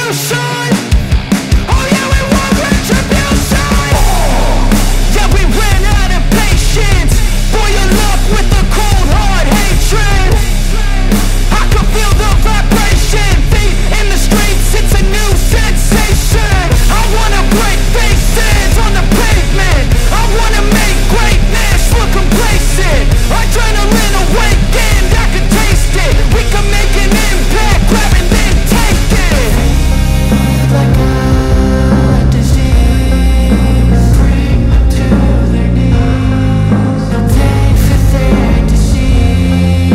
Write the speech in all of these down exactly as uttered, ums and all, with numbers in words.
retribution. Oh yeah, we want retribution. Yeah, we ran out of patience. Boil up with a cold hard hatred. I can feel the vibration. Feet in the streets, it's a new sensation. I wanna break faces on the pavement. I wanna make greatness look complacent. Adrenaline awakened, I can taste it. We can make an impact, grab and then take it. Like a disease, bring them to their knees. No pain for their disease.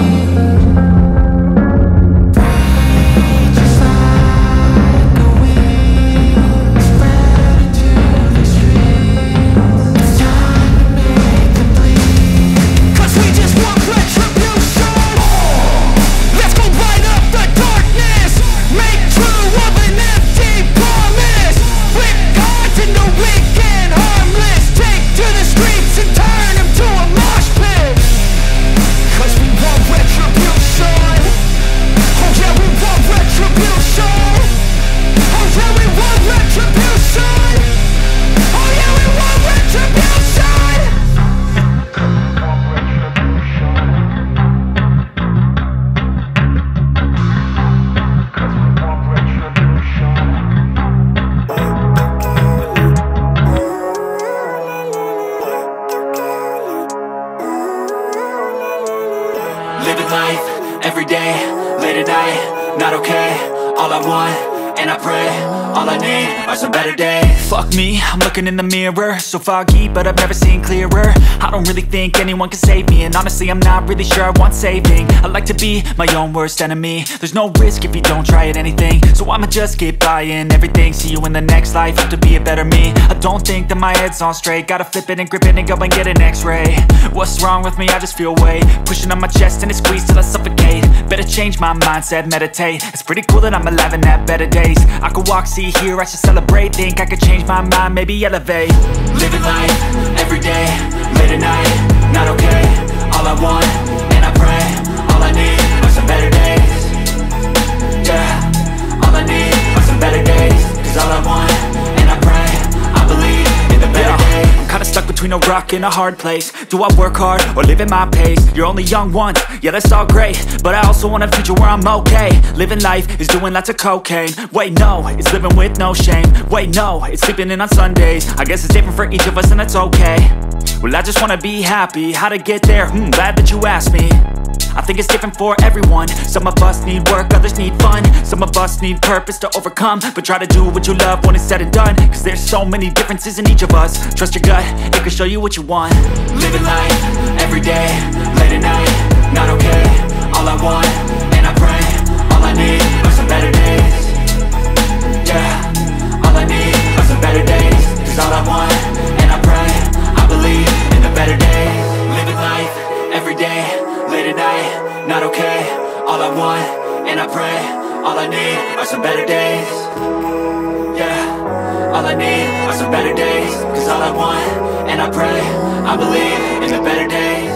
Breathe just like a weed, spread into the streets. It's time to make them bleed. Cause we just want retribution. Let's go light up the darkness. Make true of an empty promise. Flip cards into weak and harmless. Take to the streets and turn them to a mosh pit. Cause we want retribution. Oh yeah, we want retribution. Oh yeah, we want retribution. Oh yeah, we want retribution. Living life, every day, late at night, not okay. All I want, and I pray, all I need are some better days. Fuck me, I'm looking in the mirror, so foggy, but I've never seen clearer. I don't really think anyone can save me, and honestly I'm not really sure I want saving. I like to be my own worst enemy. There's no risk if you don't try at anything, so I'ma just keep buying everything. See you in the next life, have to be a better me. I don't think that my head's on straight. Gotta flip it and grip it and go and get an x-ray. What's wrong with me? I just feel weight pushing on my chest and it squeezes till I suffocate. Better change my mindset, meditate. It's pretty cool that I'm alive and have better days. I could walk, see, hear, I should celebrate. Think I could change my mind, maybe elevate. Living life, every day, late at night, not okay. All I want, and I pray, all I need are some better days. Yeah, all I need are some better days. Cause all I want, and I pray, I believe in the better days. I'm kinda stuck between a rock and a hard place. Do I work hard or live at my pace? You're only young once, yeah that's all great, but I also want a future where I'm okay. Living life is doing lots of cocaine. Wait no, it's living with no shame. Wait no, it's sleeping in on Sundays. I guess it's different for each of us and that's okay. Well I just wanna be happy. How to get there? Hmm, glad that you asked me. I think it's different for everyone. Some of us need work, others need fun. Some of us need purpose to overcome. But try to do what you love when it's said and done. Cause there's so many differences in each of us. Trust your gut, it can show you what you want. Living life, every day, late at night, not okay. All I want, and I pray, all I need are some better days. Yeah, all I need are some better days. Cause all I want, and I pray, I believe in the better days. Living life, every day, late at night, not okay. All I want, and I pray, all I need are some better days. Yeah, all I need are some better days. Cause all I want, and I pray, I believe in the better days.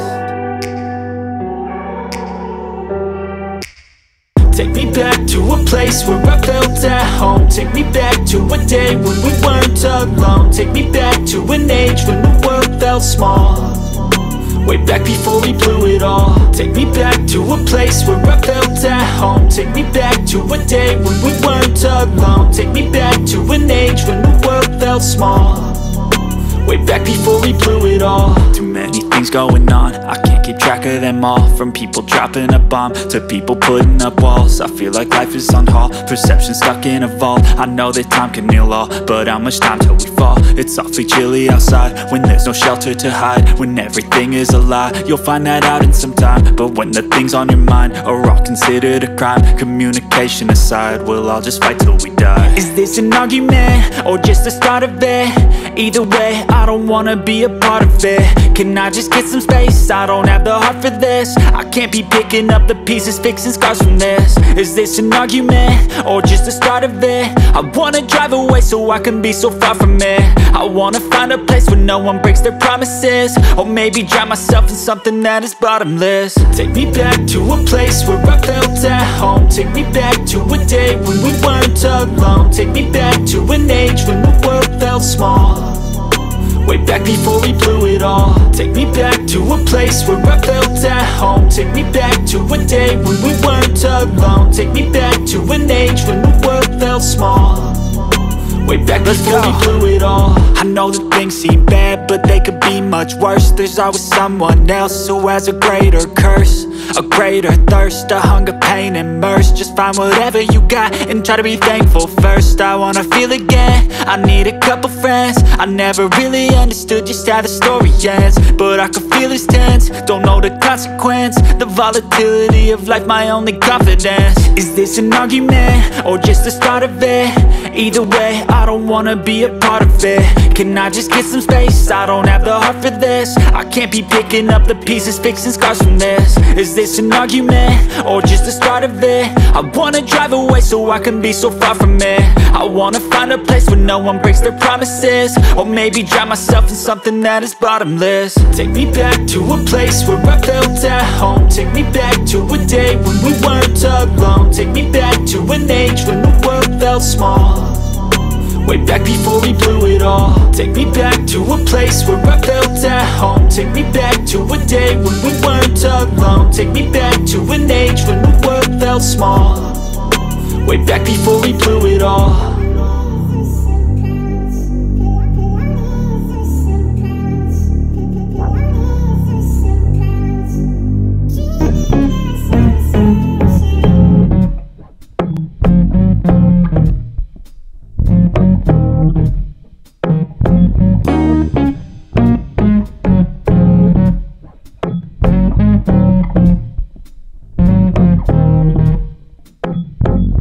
Take me back to a place where I felt at home. Take me back to a day when we weren't alone. Take me back to an age when the world felt small. Way back before we blew it all. Take me back to a place where I felt at home. Take me back to a day when we weren't alone. Take me back to an age when the world felt small. Way back before we blew it all. Too many things going on, I can't keep track of them all. From people dropping a bomb to people putting up walls. I feel like life is on hold, perception stuck in a vault. I know that time can heal all, but how much time till we fall? It's awfully chilly outside when there's no shelter to hide. When everything is a lie, you'll find that out in some time. But when the things on your mind are all considered a crime, communication aside, we'll all just fight till we die. Is this an argument or just the start of it? Either way, I don't wanna be a part of it. Can I just get some space? I don't have the heart for this. I can't be picking up the pieces, fixing scars from this. Is this an argument or just the start of it? I wanna drive away so I can be so far from it. me. I wanna find a place where no one breaks their promises, or maybe drown myself in something that is bottomless. Take me back to a place where I felt at home. Take me back to a day when we weren't alone. Take me back to an age when the world felt small, way back before we blew it all. Take me back to a place where I felt at home. Take me back to a day when we weren't alone. Take me back to an age when the world felt small, way back before we blew it all. I know that things seem bad, but they could be much worse. There's always someone else who has a greater curse, a greater thirst, a hunger, pain, and mercy. Just find whatever you got and try to be thankful first. I wanna feel again, I need a couple friends. I never really understood just how the story ends, but I can feel it's tense, don't know the consequence. The volatility of life, my only confidence. Is this an argument, or just the start of it? Either way, I don't wanna be a part of it. Can I just get some space? I don't have the heart for this. I can't be picking up the pieces, fixing scars from this. Is this an argument, or just the start of it? I wanna drive away so I can be so far from it. I wanna find a place where no one breaks their promises, or maybe drown myself in something that is bottomless. Take me back to a place where I felt at home. Take me back to a day when we weren't alone. Take me back to an age when the world felt small, way back before we blew it all. Take me back to a place where I felt at home. Take me back to a day when we weren't alone. Take me back to an age when the world felt small, way back before we blew it all.